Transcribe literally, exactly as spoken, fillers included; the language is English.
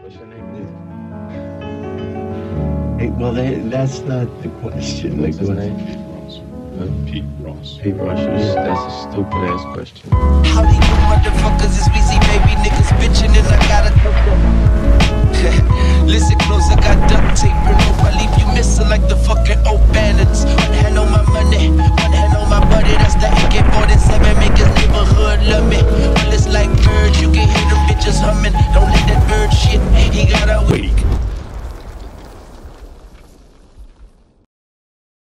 What's your name? Hey, well, they, that's not the question. What's his name? Pete Ross. Pete Ross. That's a stupid ass question. How do you motherfuckers is Wheezy baby niggas bitching and I gotta listen close, I got done.